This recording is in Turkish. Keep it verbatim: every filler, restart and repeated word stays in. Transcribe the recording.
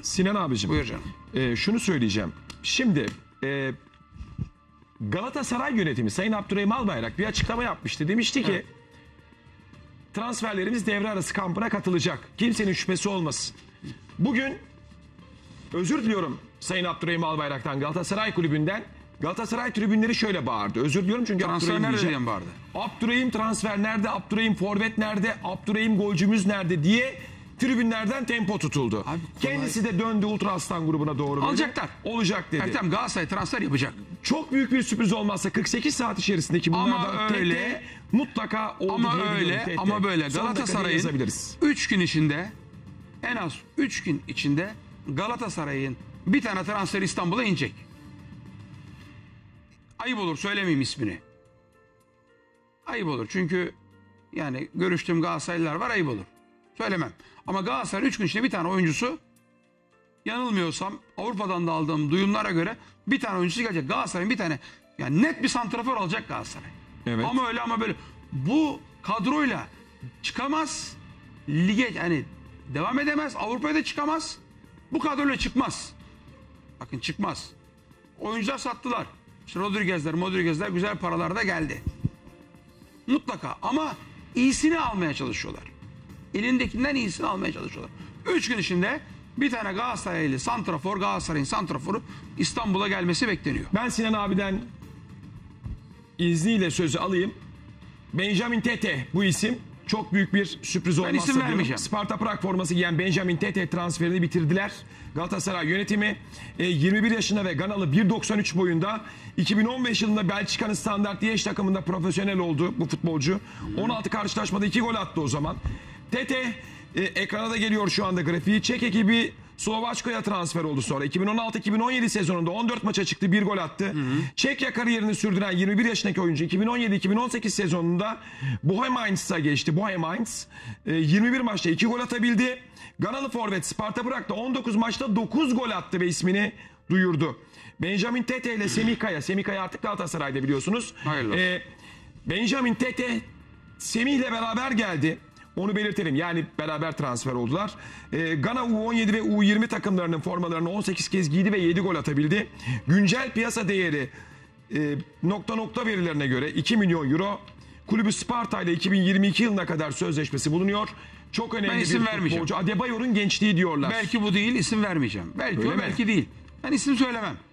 Sinan abicim. Buyur canım. E, şunu söyleyeceğim. Şimdi e, Galatasaray yönetimi Sayın Abdurrahim Albayrak bir açıklama yapmıştı. Demişti ki evet. transferlerimiz devre arası kampına katılacak. Kimsenin şüphesi olmasın. Bugün özür diliyorum Sayın Abdurrahim Albayrak'tan, Galatasaray kulübünden. Galatasaray tribünleri şöyle bağırdı. Özür diliyorum çünkü transfer nerede diye bağırdı. Abdurrahim transfer nerede? Abdurrahim forvet nerede? Abdurrahim golcümüz nerede diye tribünlerden tempo tutuldu. Abi, kendisi de döndü Ultra Aslan grubuna doğru. Alacaklar. Olacak dedi. Ertem Galatasaray transfer yapacak. Çok büyük bir sürpriz olmazsa kırk sekiz saat içerisindeki bunlardan ama öyle mutlaka oldu ama öyle tek ama tek. böyle Galatasaray'ın üç gün içinde en az üç gün içinde Galatasaray'ın bir tane transfer İstanbul'a inecek. Ayıp olur söylemeyeyim ismini. Ayıp olur çünkü yani görüştüğüm Galatasaraylılar var, ayıp olur. Söylemem. Ama Galatasaray üç gün içinde bir tane oyuncusu, yanılmıyorsam Avrupa'dan da aldığım duyumlara göre bir tane oyuncusu gelecek. Galatasaray'ın bir tane yani net bir santrafor alacak Galatasaray. Evet. Ama öyle ama böyle. Bu kadroyla çıkamaz. Lige yani devam edemez. Avrupa'ya da çıkamaz. Bu kadroyla çıkmaz. Bakın çıkmaz. Oyuncular sattılar. İşte Rodriguez'ler, Rodriguez'ler güzel paralarda geldi. Mutlaka ama iyisini almaya çalışıyorlar. Elindekinden iyisini almaya çalışıyorlar. Üç gün içinde bir tane Galatasaraylı santrafor, Galatasaray'ın santraforu İstanbul'a gelmesi bekleniyor. Ben Sinan abiden izniyle sözü alayım. Benjamin Tete bu isim. Çok büyük bir sürpriz olmazsa isim vermeyeceğim. Sparta Prag forması giyen Benjamin Tete transferini bitirdiler. Galatasaray yönetimi yirmi bir yaşında ve Ganalı bir doksan üç boyunda. iki bin on beş yılında Belçika'nın Standard Liège takımında profesyonel oldu bu futbolcu. on altı karşılaşmada iki gol attı o zaman. Tete e, ekrana da geliyor şu anda grafiği. Çek ekibi Slovaçka'ya transfer oldu sonra. iki bin on altı iki bin on yedi sezonunda on dört maça çıktı, bir gol attı. Hı hı. Çekya kariyerini sürdüren yirmi bir yaşındaki oyuncu iki bin on yedi iki bin on sekiz sezonunda Bohemians'a geçti. Bohemians e, yirmi bir maçta iki gol atabildi. Ganalı forvet Sparta Prag'da on dokuz maçta dokuz gol attı ve ismini duyurdu. Benjamin Tete ile Semih Kaya. Semih Kaya artık Galatasaray'da biliyorsunuz. E, Benjamin Tete Semih ile beraber geldi. Onu belirtelim. Yani beraber transfer oldular. Ee, Gana U on yedi ve U yirmi takımlarının formalarını on sekiz kez giydi ve yedi gol atabildi. Güncel piyasa değeri e, nokta nokta verilerine göre iki milyon euro. Kulübü Sparta ile iki bin yirmi iki yılına kadar sözleşmesi bulunuyor. Çok önemli ben isim bir vermeyeceğim. futbolcu. Adebayor'un gençliği diyorlar. Belki bu değil, isim vermeyeceğim. Belki Öyle o, mi? belki değil. Ben isim söylemem.